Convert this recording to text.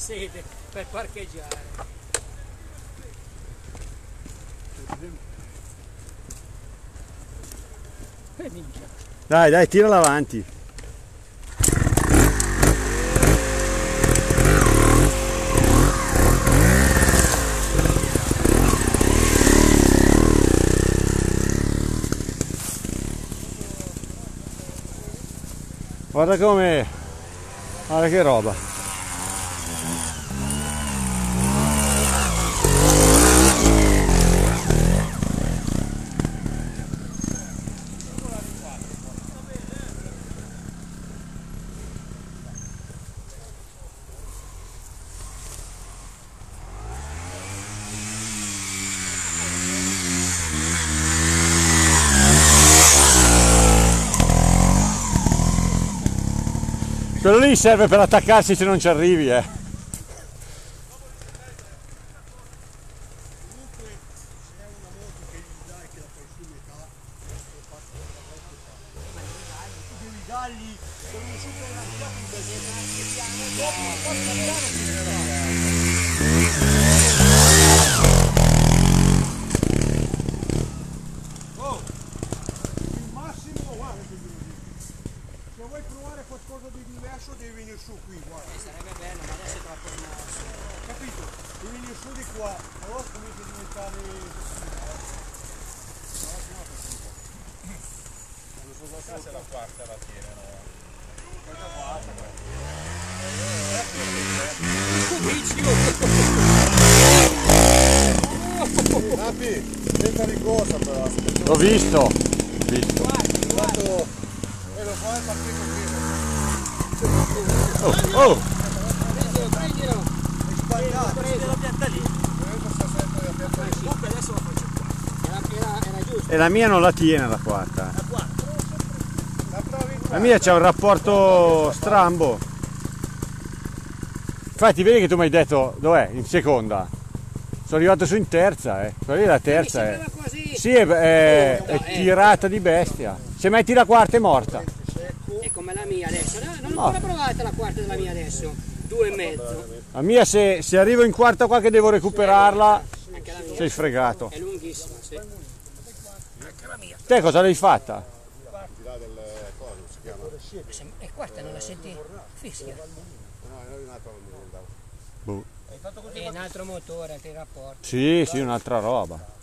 sede per parcheggiare. Dai, tirala avanti. Guarda come, guarda che roba. Quello lì serve per attaccarsi se non ci arrivi, Comunque se è una moto che gli dai che la fai su metà e passa da qualche parte. Tu devi dargli con un super oh! Il massimo, guarda che devi dire. Se vuoi provare qualcosa di diverso devi venire su qui, guarda. Sarebbe bello, ma adesso è troppo mosso. Capito? Devi venire su di qua, allora comincia a diventare... Se la quarta la tiene, no? Rapi, senta ricorsa però. L'ho visto. Guarda, e lo fai partire così. Oh. Prendilo! È sbagliato. Prendi la pianta lì. Comunque adesso la faccio qua. Era giusto. E la mia non la tiene la quarta. La quarta. La mia c'ha un rapporto strambo. Infatti vedi che tu mi hai detto dov'è? In seconda. Sono arrivato su in terza, Quella lì è la terza, Mi sembrava quasi. Sì, è tirata di bestia. Se metti la quarta è morta. È come la mia adesso. Non l'ho ancora provata la quarta della mia adesso. 2,5. La mia se arrivo in quarta qua che devo recuperarla, Anche la mia. sei fregato. È lunghissima, sì. Anche la mia. Te cosa l'hai fatta? E quarta non la senti? Fischia. Boh. È un altro motore, che rapporto. Sì, un'altra roba.